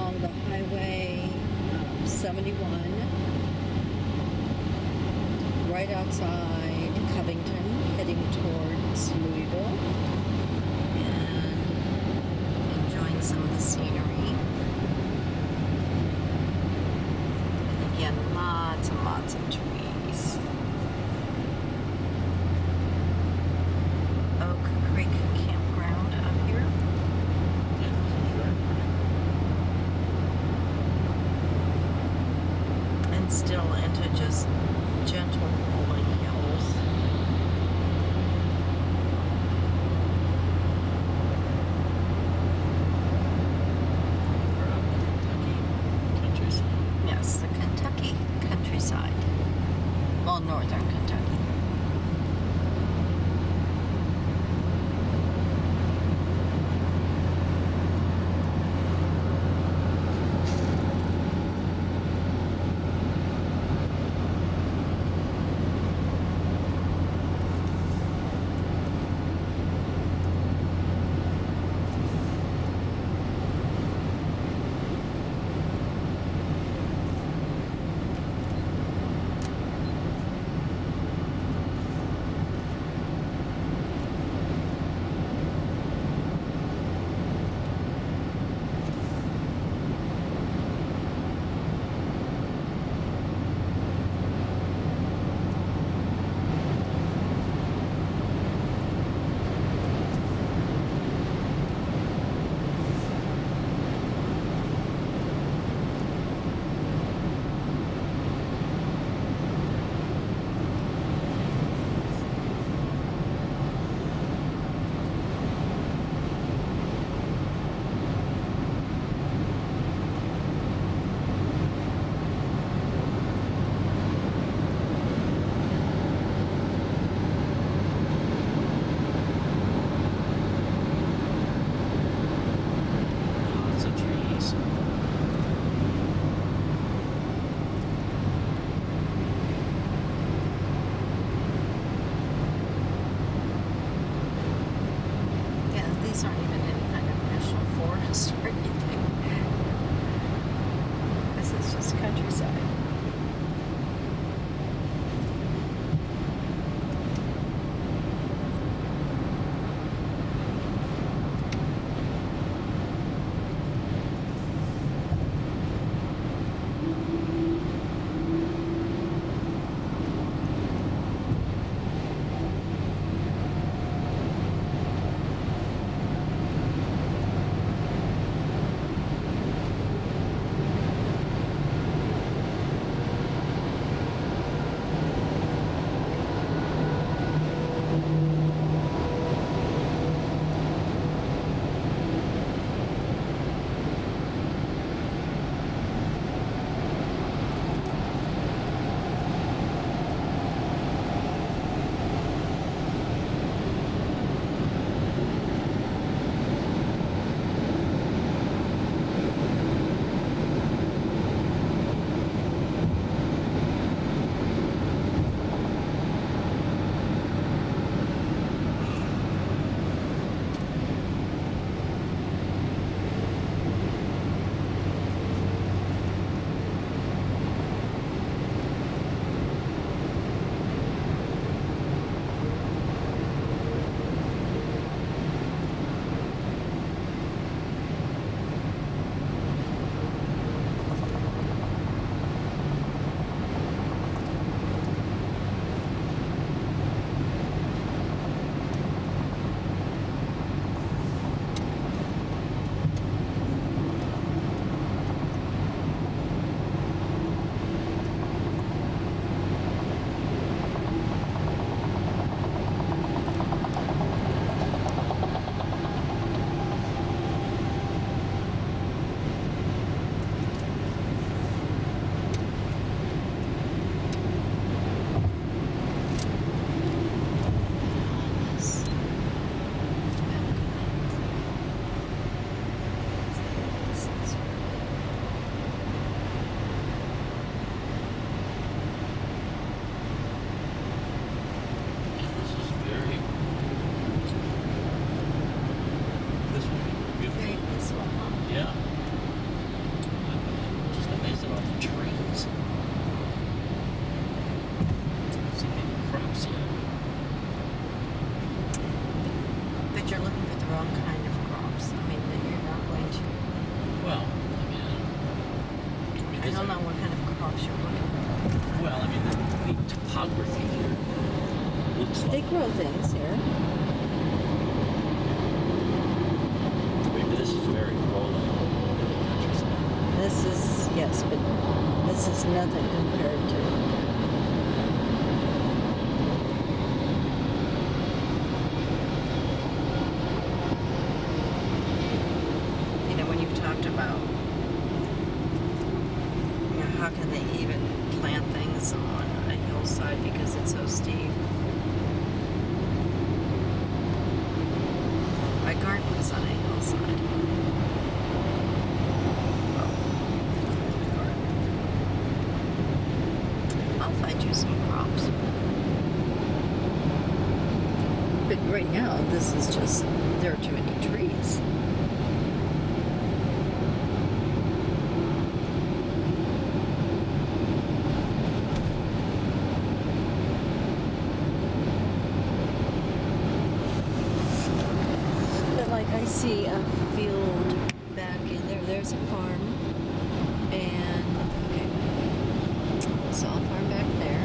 along the Highway 71, right outside Covington, heading towards Louisville, and enjoying some of the scenery. And again, lots and lots of trees. Oak Creek Campground up here. And still into just gentle rolling hills. We're out in the Kentucky countryside. Yes, the Kentucky countryside. Well, northern Kentucky. Lots of trees. Yeah, these aren't even any kind of national forest or anything. This is just countryside. other things here. Maybe this is very rolling in the countryside. This is, yes, but this is nothing compared to. You know, when you've talked about, you know, how can they even plant things on a hillside because it's so steep? My garden was on a hillside. I'll find you some crops. But right now, this is just, there are too many trees. But like I see a field back in there. There's a farm. And, okay. So I'll farm back there.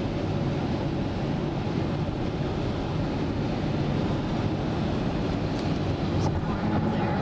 There's a farm up there.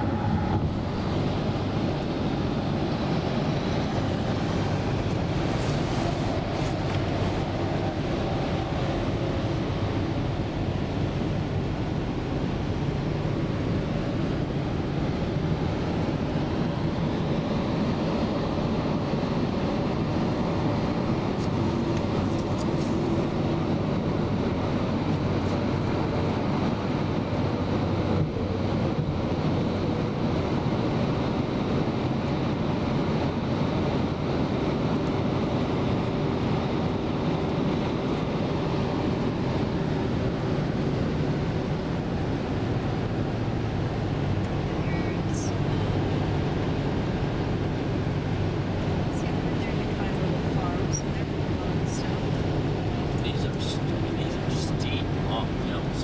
These are steep, long hills.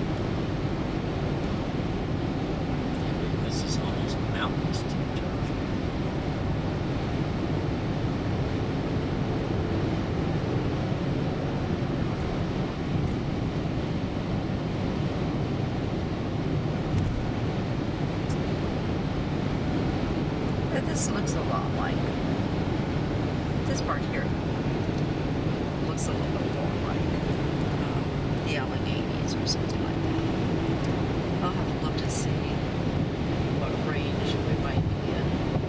This is almost mountainous territory. But this looks a lot like, this part here looks a little bit more like the Alleghenies or something like that. I'll have to look to see what range we might be in.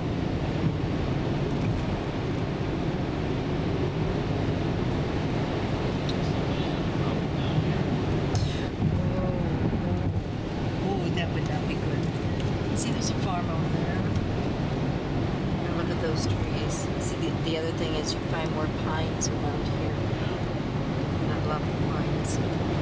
Oh, that would not be good. See, there's a farm over there. And look at those trees. See, the other thing is you find more pines around here. And I love the pines.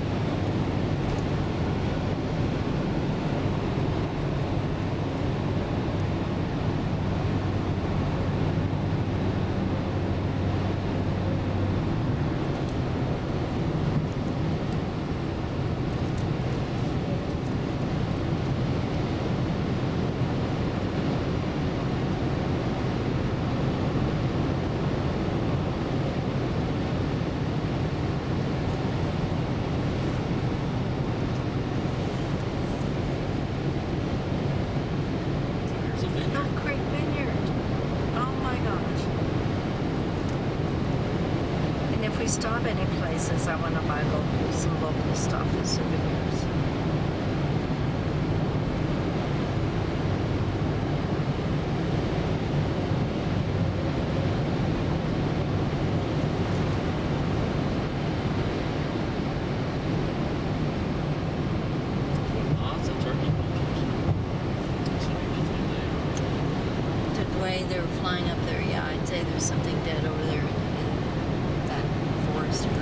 There's a vineyard. Oh, Creek Vineyard. Oh my gosh. And if we stop any places, I want to buy some local stuff as souvenirs. Lots of turkey vultures. So nothing there. The way they were flying up there, yeah, I'd say there's something dead over there in that forest.